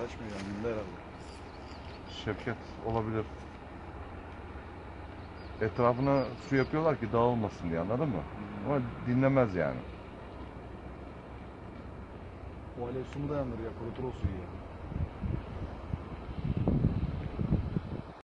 Açmıyor yanında herhalde. Şevket olabilir. Etrafına su yapıyorlar ki dağılmasın diye, anladın mı? Ama dinlemez yani. O alev su mu dayanır ya? Kurutur o suyu ya.